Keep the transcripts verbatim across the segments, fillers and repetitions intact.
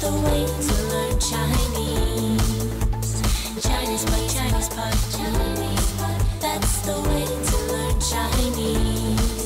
the way to learn Chinese. Chinese pot, Chinese pot, Chinese pot. That's the way to learn Chinese.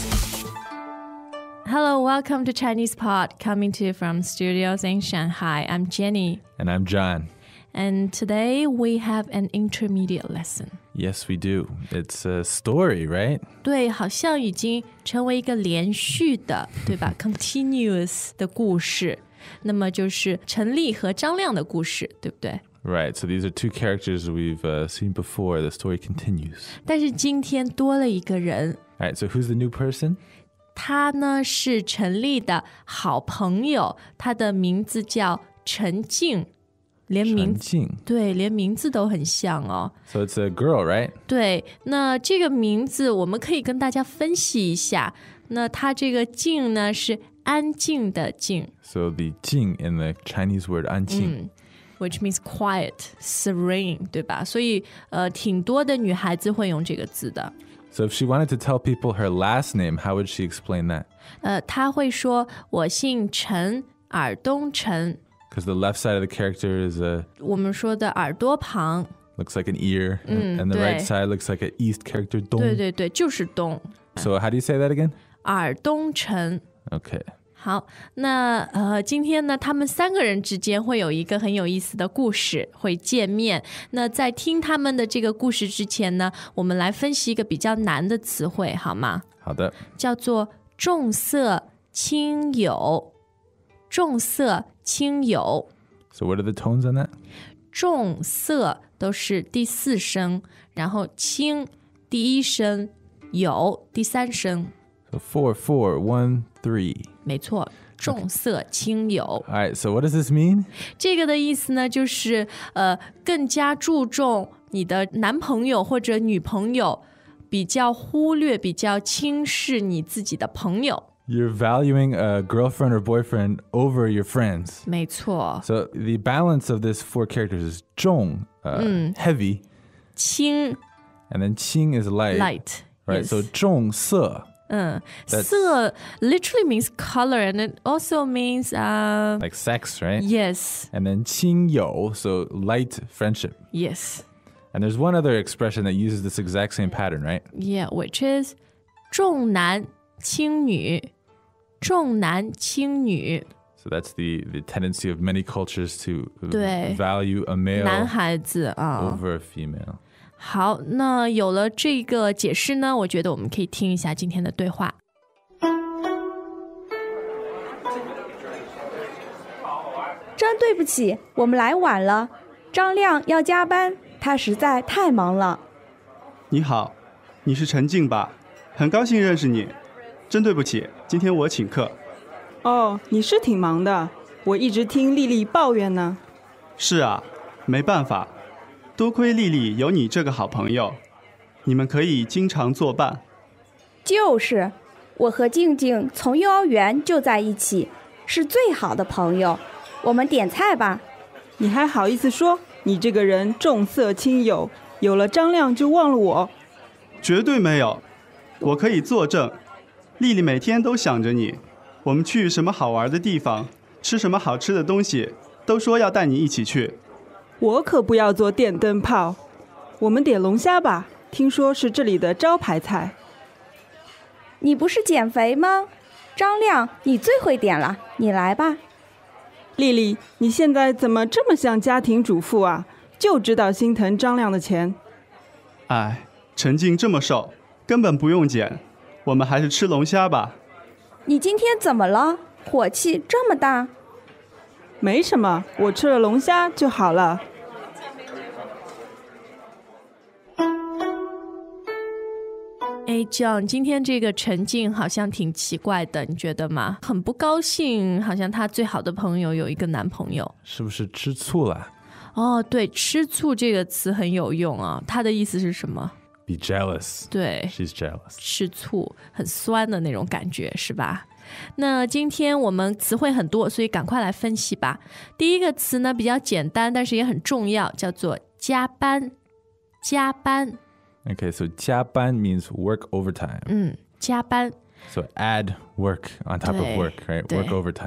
Hello, welcome to Chinese Pod, coming to you from studios in Shanghai. I'm Jenny. And I'm Zhang. And today we have an intermediate lesson. Yes, we do. It's a story, right? 对，好像已经成为一个连续的，对吧？ continuous 的故事。那么就是陈丽和张亮的故事，对不对？ Right, so these are two characters we've uh, seen before. The story continues. 但是今天多了一个人。 All right, so who's the new person? 他呢是陈丽的好朋友，他的名字叫陈静。连名字对，连名字都很像哦。 So it's a girl, right? 对，那这个名字我们可以跟大家分析一下。那它这个静呢是安静的静。 So the 静 in the Chinese word 安静、 嗯、which means quiet, serene, 对吧？所以呃，挺多的女孩子会用这个字的。 So if she wanted to tell people her last name, how would she explain that? 呃，她会说我姓陈，耳东陈。 Because the left side of the character is a 我们说的耳朵旁 looks like an ear, 嗯 and the 对 right side looks like an east character, 东。 对对对，就是东。 So how do you say that again? 耳东陈。 Okay. 好，那呃，今天呢，他们三个人之间会有一个很有意思的故事，会见面。那在听他们的这个故事之前呢，我们来分析一个比较难的词汇，好吗？ 好的。 叫做重色轻友。重色轻友。 So what are the tones on that? 重色都是第四声，然后轻第一声，友第三声。 So four, four, one, three. 没错，重色轻友。 All right, so what does this mean? 这个的意思呢，就是呃，更加注重你的男朋友或者女朋友，比较忽略、比较轻视你自己的朋友。 You're valuing a girlfriend or boyfriend over your friends. 没错。 So the balance of this four characters is 重, uh, 嗯 heavy. 轻 And then 轻 is light. light. Right, yes. so 重色. 嗯，色 literally means color and it also means uh, like sex, right? Yes. And then 亲友, so light friendship. Yes. And there's one other expression that uses this exact same pattern, right? Yeah, which is 重男轻女。重男轻女。 So that's the, the tendency of many cultures to 对 value a male 男孩子啊 over a female. 好，那有了这个解释呢，我觉得我们可以听一下今天的对话。 真对不起，我们来晚了。张亮要加班，他实在太忙了。 你好，你是陈静吧？很高兴认识你。真对不起，今天我请客。 哦，你是挺忙的，我一直听丽丽抱怨呢。 是啊，没办法，多亏丽丽有你这个好朋友，你们可以经常作伴。 就是，我和静静从幼儿园就在一起，是最好的朋友。我们点菜吧。 你还好意思说？你这个人重色轻友，有了张亮就忘了我。 绝对没有，我可以作证。丽丽每天都想着你，我们去什么好玩的地方，吃什么好吃的东西，都说要带你一起去。 我可不要做电灯泡。我们点龙虾吧，听说是这里的招牌菜。 你不是减肥吗？张亮，你最会点了，你来吧。 丽丽，你现在怎么这么像家庭主妇啊？就知道心疼张亮的钱。 哎，陈静这么瘦，根本不用减。我们还是吃龙虾吧。 你今天怎么了？火气这么大？ 没什么，我吃了龙虾就好了。 哎 John， 今天这个陈静好像挺奇怪的，你觉得吗？很不高兴，好像她最好的朋友有一个男朋友。 是不是吃醋了？ 哦，对，吃醋这个词很有用啊。它的意思是什么？ Be jealous. 对 She's jealous. 吃醋，很酸的那种感觉，是吧？那今天我们词汇很多，所以赶快来分析吧。第一个词呢比较简单，但是也很重要，叫做加班。加班。 Okay, so 加班 means work overtime. 嗯，加班。 So add work on top of work, right? Work overtime.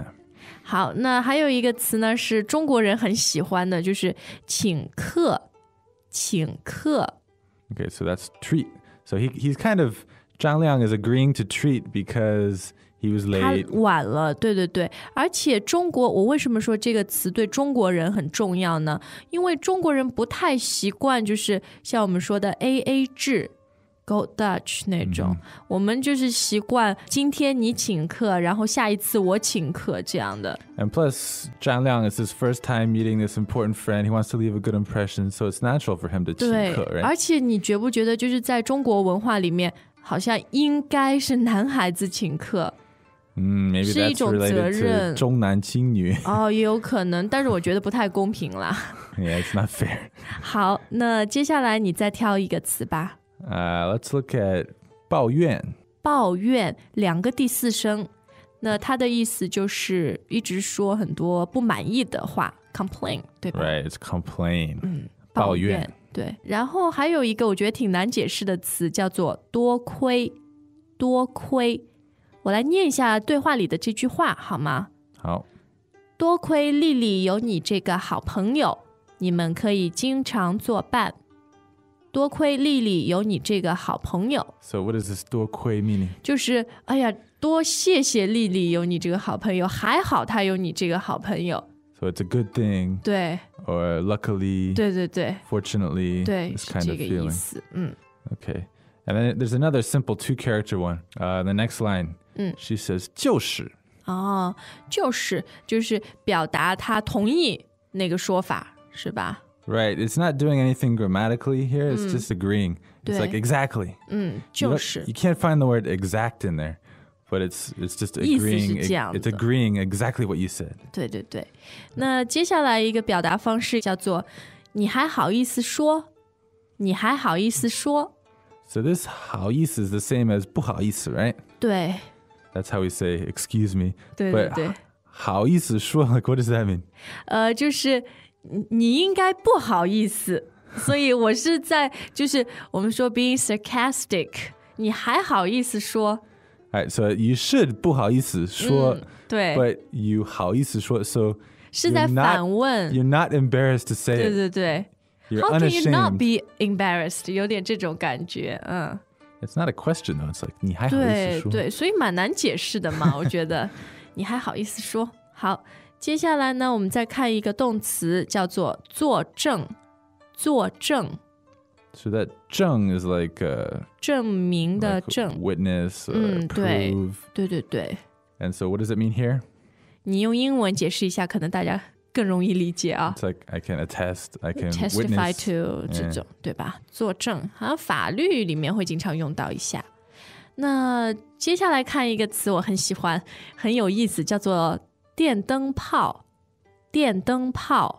好，那还有一个词呢，是中国人很喜欢的，就是请客。请客。 Okay, so that's treat. So he he's kind of Zhang Liang is agreeing to treat because he was 他 late. 晚了，对对对。而且中国，我为什么说这个词对中国人很重要呢？因为中国人不太习惯，就是像我们说的 A A 制。Gold Dutch 那种、嗯、我们就是习惯今天你请客，然后下一次我请客这样的。 And plus, Zhang Liang is his first time meeting this important friend. He wants to leave a good impression, so it's natural for him to 请客， right? 而且你觉不觉得就是在中国文化里面，好像应该是男孩子请客。 嗯 maybe 是一种责任， to 重男轻女。 哦，也有可能，但是我觉得不太公平啦。 Yeah, it's not fair. 好，那接下来你再挑一个词吧。 Uh, let's look at 抱怨。 抱怨两个第四声，那它的意思就是一直说很多不满意的话 ，complain， 对吧 ？Right, it's complain。 嗯， 抱怨。 对，然后还有一个我觉得挺难解释的词叫做多亏。多亏，我来念一下对话里的这句话好吗？ 好。 多亏丽丽有你这个好朋友，你们可以经常作伴。多亏丽丽有你这个好朋友。 So what is this 多亏 meaning? 就是哎呀，多谢谢丽丽有你这个好朋友，还好她有你这个好朋友。 So it's a good thing. 对 Or luckily. 对对对 Fortunately. 对， this 是 kind 这 of 个 feeling. 意思。嗯 Okay. And then there's another simple two-character one. Uh, the next line. 嗯 She says 就是哦，就是就是表达她同意那个说法，是吧？ Right. It's not doing anything grammatically here. It's just agreeing. It's 对 like exactly. 嗯， You 就 don't- 是 You can't find the word exact in there. But it's it's just 意思是 agreeing. 这样的。 It's agreeing exactly what you said. 对对对。那接下来一个表达方式叫做你还好意思说，你还好意思说。 So this 好意思 is the same as 不好意思, right? 对 That's how we say excuse me. 对对 But 对。 好意思说 like what does that mean? 呃，就是你应该不好意思，所以我是在就是我们说 being sarcastic， 你还好意思说？ Alright, so you should 不好意思说、 嗯、对 but you 好意思说 so 是在 you're not, 反问 you're not embarrassed to say 对 it. 对对 You're How can you not unashamed. be embarrassed？ 有点这种感觉，嗯， It's not a question though. It's like 你还好意思说？ 对对，所以蛮难解释的嘛，我觉得你还好意思说？好，接下来呢，我们再看一个动词，叫做作证。作证 So that 证 is like uh, 证明的 like 证， witness or 嗯，对 prove. 对对对。 And so what does it mean here? 你用英文解释一下，可能大家更容易理解啊。 It's like I can attest, I can Testify witness. to 这种、对吧？作证，好像法律里面会经常用到一下。那接下来看一个词，我很喜欢，很有意思，叫做电灯泡。电灯泡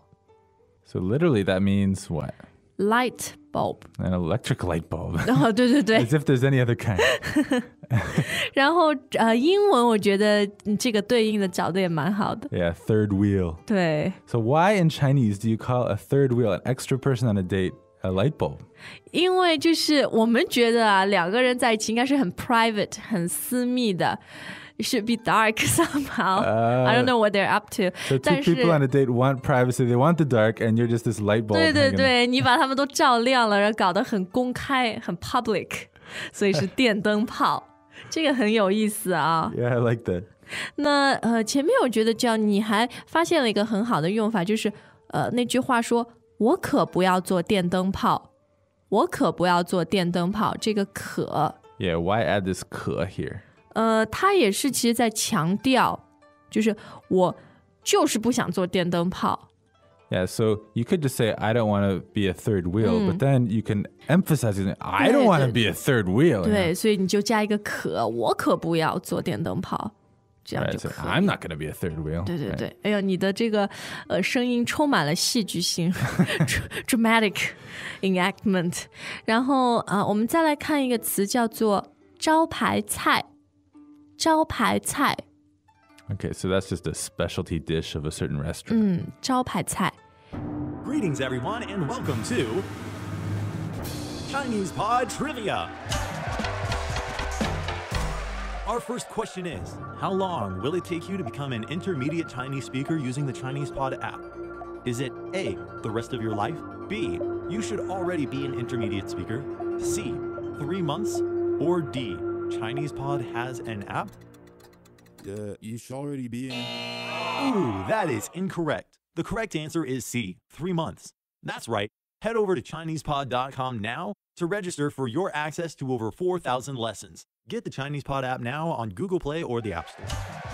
So literally that means what? ，light bulb。 An electric light bulb. 哦，对对对 As。if there's any other kind. 然后呃，英文我觉得这个对应的找的也蛮好的。 Yeah, third wheel. 对， So why in Chinese do you call a third wheel, an extra person on a date, a light bulb? 因为就是我们觉得啊，两个人在一起应该是很 private、很私密的。It should be dark somehow. Uh, I don't know what they're up to. So two 但是 people on a date want privacy, they want the dark, and you're just this light bulb. 对对 hanging- 对，你把他们都照亮了，然后搞得很公开、很 public， 所以是电灯泡。这个很有意思啊。 Yeah, I like that. 那呃，前面我觉得叫你还发现了一个很好的用法，就是呃那句话说：“我可不要做电灯泡，我可不要做电灯泡。”这个可。 Yeah, why add this 可 here? 呃，他也是其实在强调，就是我就是不想做电灯泡。 Yeah, so you could just say, I don't want to be a third wheel, but then you can emphasize it. I don't want to be a third wheel. 对，所以你就加一个可，我可不要做电灯泡，这样 Right, 就 so 可以。 I'm not going to be a third wheel. 对对 Right. 对，哎呀，你的这个呃声音充满了戏剧性，dramatic enactment。然后啊、呃，我们再来看一个词，叫做招牌菜。招牌菜， Okay, so that's just a specialty dish of a certain restaurant. 嗯，招牌菜。 Greetings, everyone, and welcome to Chinese Pod Trivia. Our first question is, how long will it take you to become an intermediate Chinese speaker using the Chinese Pod app? Is it A, the rest of your life? B, you should already be an intermediate speaker? C, three months? Or D, Chinese Pod has an app? Uh, you should already be in. Ooh, that is incorrect. The correct answer is C, three months. That's right. Head over to Chinese Pod dot com now to register for your access to over four thousand lessons. Get the Chinese Pod app now on Google Play or the App Store.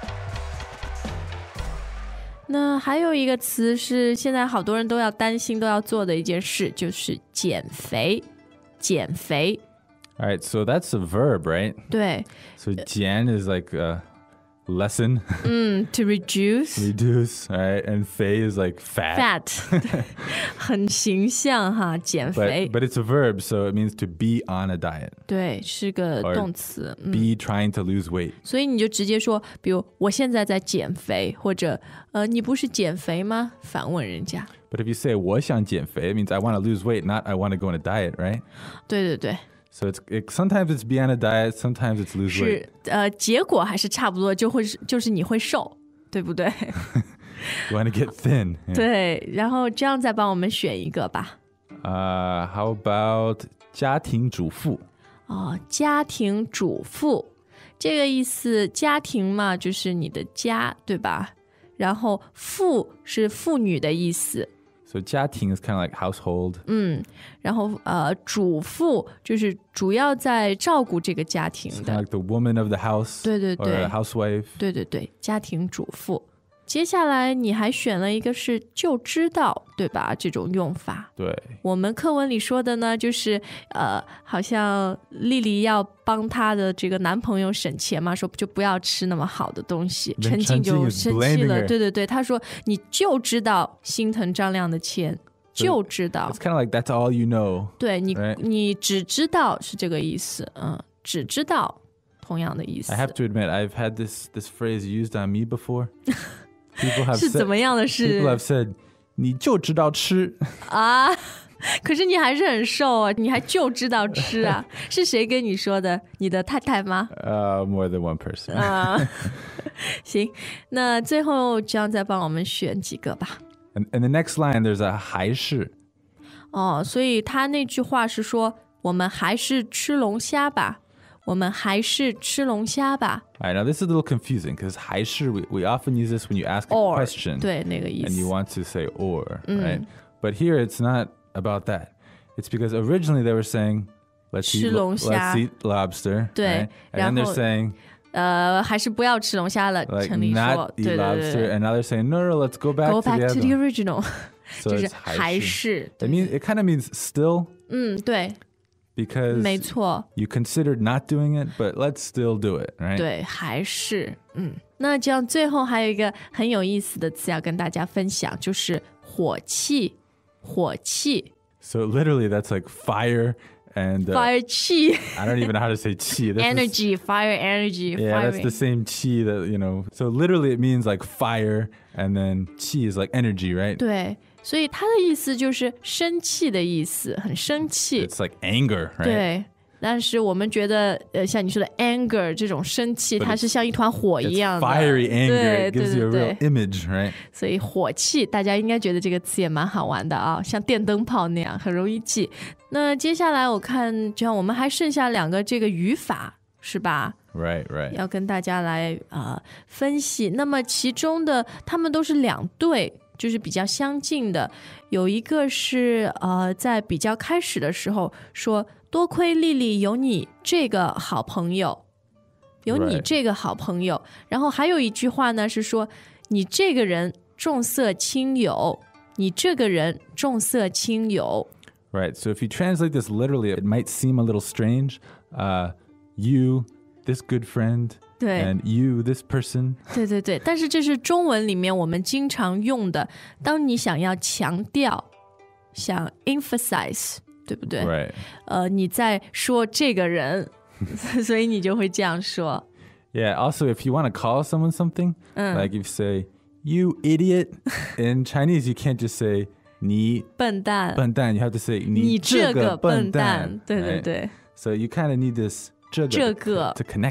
那还有一个词是现在好多人都要担心都要做的一件事，就是减肥。减肥。 All right, so that's a verb, right? 对。 So 减 is like a lessen. 嗯 to reduce. Reduce, right? And 肥 is like fat. Fat. 很形象哈，减肥。 But, but it's a verb, so it means to be on a diet. 对，是个 Or 动词。嗯 be trying to lose weight. 所以你就直接说，比如我现在在减肥，或者呃，你不是减肥吗？反问人家。 But if you say 我想减肥, it means I want to lose weight, not I want to go on a diet, right? 对对对。 So it's it, sometimes it's be on a diet, sometimes it's lose 是 weight. 呃，结果还是差不多，就会就是你会瘦，对不对？ You want to get thin. Yeah. 对，然后这样再帮我们选一个吧。 Uh, how about 家庭主妇? 哦，家庭主妇这个意思，家庭嘛，就是你的家，对吧？然后妇是妇女的意思。 So 家庭 is kind of like household. 嗯，然后呃，主妇就是主要在照顾这个家庭 Kind 的。 of like the woman of the house. 对对对。 Or a housewife. 对对对，家庭主妇。接下来你还选了一个是就知道，对吧？这种用法。 对。 我们课文里说的呢，就是呃，好像丽丽要帮她的这个男朋友省钱嘛，说就不要吃那么好的东西。陈静就生气了，对对对，她说你就知道心疼张亮的钱，就知道。 It's kind of like that's all you know. 对你， right? 你只知道是这个意思，嗯，只知道同样的意思。 I have to admit, I've had this this phrase used on me before. People have 是 said, 怎么样的事 people have said, 你就知道吃。 啊？可是你还是很瘦啊，你还就知道吃啊？是谁跟你说的？你的太太吗？ Uh, more than one person. 啊，行，那最后这样再帮我们选几个吧。 And, and the next line, there's a 还是。 哦，所以他那句话是说，我们还是吃龙虾吧。我们还是吃龙虾吧。 All right, now this is a little confusing because 还是 we, we often use this when you ask a Or, question. 对，那个意 And 思。 you want to say or, right? But here it's not about that. It's because originally they were saying, let's 吃 eat, 龙 lo- 虾。 let's eat lobster. 对， right? And then 然 they're 后 saying, 呃，还是不要吃龙虾了。 like, 陈丽说， not 对 eat 对对 lobster. 对 And now they're saying, no, no, no, let's go back ，Go to the back to the other. original， So 就是 it's 还是。 It means it kind of means still 嗯，对， because 没错。 you considered not doing it, but let's still do it, right? 对，还是嗯，那这样最后还有一个很有意思的词要跟大家分享，就是火气，火气 So literally that's like fire and uh, ，fire 气 I don't even know how to say chi. That's the- energy fire energy Yeah, that's firing the same chi that, you know. So literally it means like fire and then chi is like energy, right? 对，所以它的意思就是生气的意思，很生气。 It's like anger, right? 对，但是我们觉得，呃，像你说的 anger 这种生气， But 它是像一团火一 It's 样的。 fiery anger. 对 It 对 gives you 对 a real 对， image, right? 所以火气，大家应该觉得这个词也蛮好玩的啊，像电灯泡那样，很容易记。那接下来我看，这样我们还剩下两个这个语法，是吧？ Right, right. 要跟大家来呃分析。那么其中的他们都是两对，就是比较相近的。有一个是呃在比较开始的时候说，多亏丽丽有你这个好朋友，有你 Right. 这个好朋友。然后还有一句话呢是说，你这个人重色轻友，你这个人重色轻友。 Right. So if you translate this literally, it might seem a little strange. Uh, you, this good friend, 对 and you, this person. 对对对，但是这是中文里面我们经常用的，当你想要强调，想 emphasize， 对不对？ Right. 呃，你在说这个人，所以你就会这样说。 Yeah. Also, if you want to call someone something, like if you say, you idiot, in Chinese, you can't just say, 你笨蛋， 笨蛋. You have to say, 你你这个这个笨笨蛋蛋.， 对对 right? 对 So you kind of need this 这个这个 to connect it.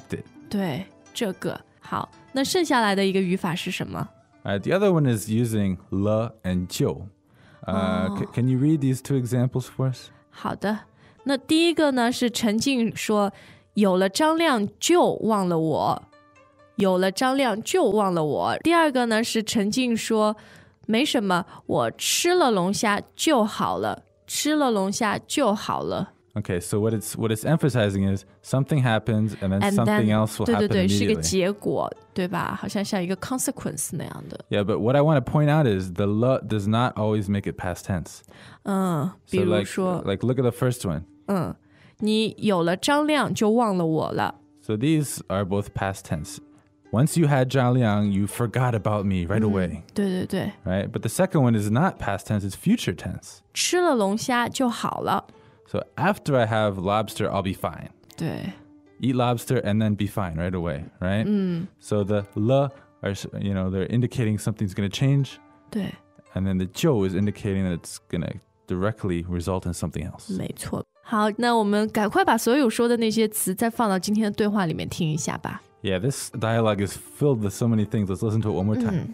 对，这个好。那剩下来的一个语法是什么？ All right, the other one is using le and 就。Uh, Oh. c- can you read these two examples for us? 好的，那第一个呢是陈静说，有了张亮就忘了我，有了张亮就忘了我。第二个呢是陈静说，没什么，我吃了龙虾就好了，吃了龙虾就好了。 Okay, so what it's what it's emphasizing is something happens and then And something then, else will 对对 happen 对，是个 immediately. 结果，对吧？好像像一个 consequence 那样的。 Yeah, but what I want to point out is the le does not always make it past tense. 嗯，比 So 如 like, 说， like look at the first one. 嗯，你有了张亮就忘了我了。 So these are both past tense. Once you had Zhang Liang, you forgot about me right away, 对对对， right? But the second one is not past tense, it's future tense. 吃了龙虾就好了。 So after I have lobster, I'll be fine. 对， Eat lobster and then be fine right away, right? So the le are, you know, they're indicating something's going to change, 对， and then the 就 is indicating that it's going to directly result in something else. 没错。好，那我们赶快把所有说的那些词再放到今天的对话里面听一下吧。 Yeah, this dialogue is filled with so many things. Let's listen to it one more time.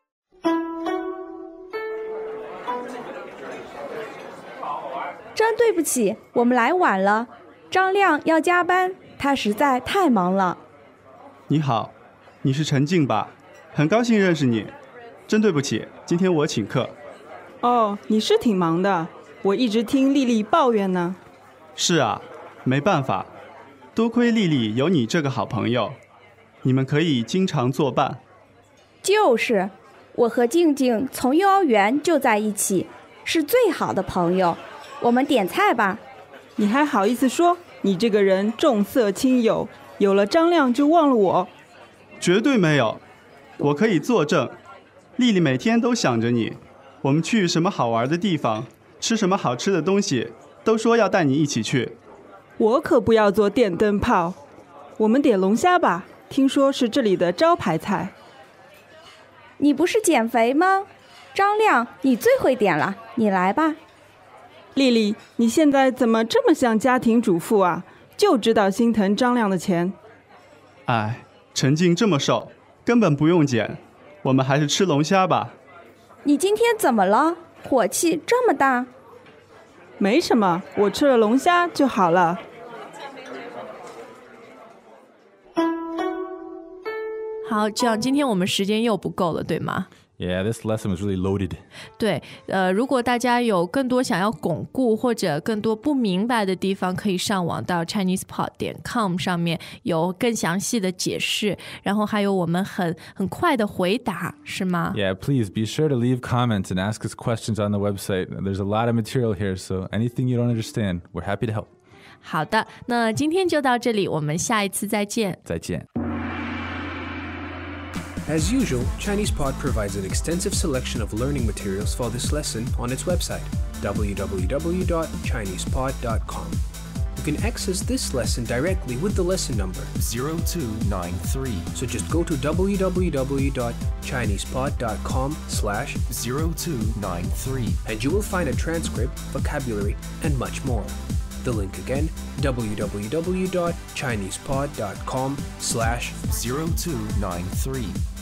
真对不起，我们来晚了。张亮要加班，他实在太忙了。 你好，你是陈静吧？很高兴认识你。真对不起，今天我请客。 哦，你是挺忙的，我一直听丽丽抱怨呢。 是啊，没办法，多亏丽丽有你这个好朋友，你们可以经常作伴。 就是，我和静静从幼儿园就在一起，是最好的朋友。我们点菜吧。 你还好意思说？你这个人重色轻友，有了张亮就忘了我。 绝对没有，我可以作证。丽丽每天都想着你，我们去什么好玩的地方，吃什么好吃的东西，都说要带你一起去。 我可不要做电灯泡。我们点龙虾吧，听说是这里的招牌菜。 你不是减肥吗？张亮，你最会点了，你来吧。 丽丽，你现在怎么这么像家庭主妇啊？就知道心疼张亮的钱。 哎，陈静这么瘦，根本不用减。我们还是吃龙虾吧。 你今天怎么了？火气这么大？ 没什么，我吃了龙虾就好了。 好，这样今天我们时间又不够了，对吗？ Yeah, this lesson was really loaded. 对，呃，如果大家有更多想要巩固或者更多不明白的地方，可以上网到 chinese pod 点 com 上面有更详细的解释，然后还有我们很很快的回答，是吗？ Yeah, please be sure to leave comments and ask us questions on the website. There's a lot of material here, so anything you don't understand, we're happy to help. 好的，那今天就到这里，我们下一次再见。 再见. As usual, ChinesePod provides an extensive selection of learning materials for this lesson on its website, w w w dot chinese pod dot com. You can access this lesson directly with the lesson number zero two nine three. So just go to w w w dot chinese pod dot com slash zero two nine three. and you will find a transcript, vocabulary, and much more. The link again, w w w dot chinese pod dot com slash zero two nine three.